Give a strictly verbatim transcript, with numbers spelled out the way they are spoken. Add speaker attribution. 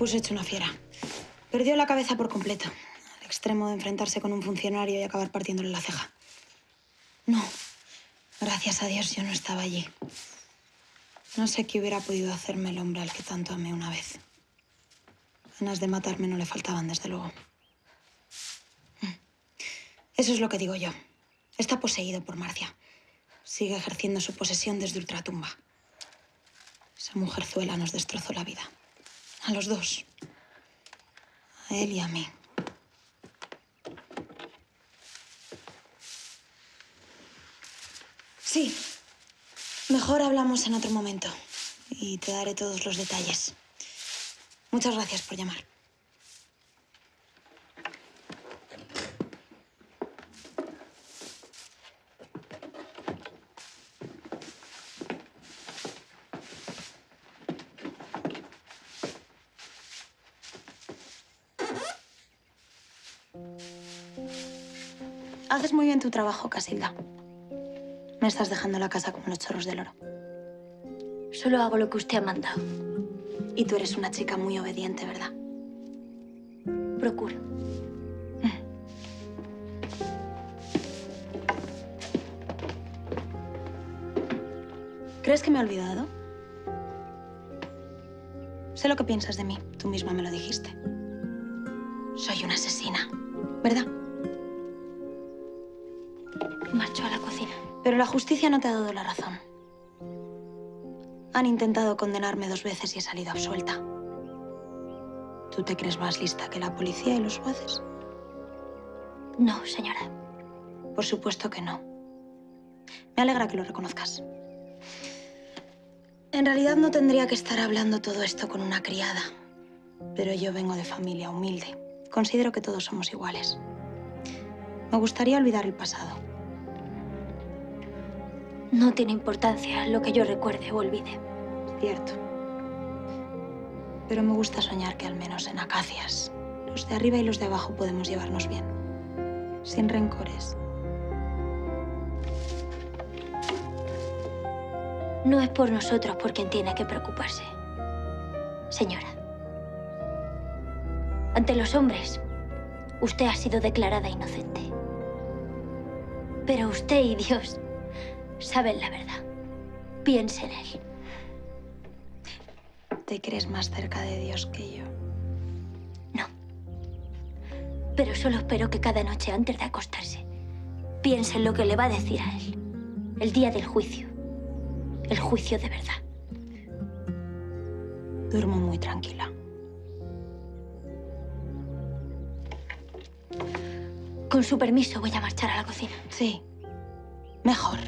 Speaker 1: puso hecho una fiera. Perdió la cabeza por completo, al extremo de enfrentarse con un funcionario y acabar partiéndole la ceja. No, gracias a Dios yo no estaba allí. No sé qué hubiera podido hacerme el hombre al que tanto amé una vez. Ganas de matarme no le faltaban, desde luego. Eso es lo que digo yo. Está poseído por Marcia. Sigue ejerciendo su posesión desde ultratumba. Esa mujerzuela nos destrozó la vida. A los dos. A él y a mí. Sí. Mejor hablamos en otro momento. Y te daré todos los detalles. Muchas gracias por llamar. Haces muy bien tu trabajo, Casilda. Me estás dejando la casa como los chorros del oro.
Speaker 2: Solo hago lo que usted ha mandado.
Speaker 1: Y tú eres una chica muy obediente, ¿verdad?
Speaker 2: Procuro.
Speaker 1: ¿Crees que me he olvidado? Sé lo que piensas de mí. Tú misma me lo dijiste. Soy una asesina, ¿verdad?
Speaker 2: Marchó a la cocina.
Speaker 1: Pero la justicia no te ha dado la razón. Han intentado condenarme dos veces y he salido absuelta. ¿Tú te crees más lista que la policía y los jueces?
Speaker 2: No, señora.
Speaker 1: Por supuesto que no. Me alegra que lo reconozcas. En realidad no tendría que estar hablando todo esto con una criada. Pero yo vengo de familia humilde. Considero que todos somos iguales. Me gustaría olvidar el pasado.
Speaker 2: No tiene importancia lo que yo recuerde o olvide.
Speaker 1: Cierto. Pero me gusta soñar que al menos en Acacias, los de arriba y los de abajo podemos llevarnos bien. Sin rencores.
Speaker 2: No es por nosotros por quien tiene que preocuparse, señora. Ante los hombres, usted ha sido declarada inocente. Pero usted y Dios saben la verdad. Piense en él.
Speaker 1: ¿Te crees más cerca de Dios que yo?
Speaker 2: No. Pero solo espero que cada noche antes de acostarse piense en lo que le va a decir a él. El día del juicio. El juicio de verdad.
Speaker 1: Duermo muy tranquila.
Speaker 2: Con su permiso voy a marchar a la cocina.
Speaker 1: Sí. Mejor.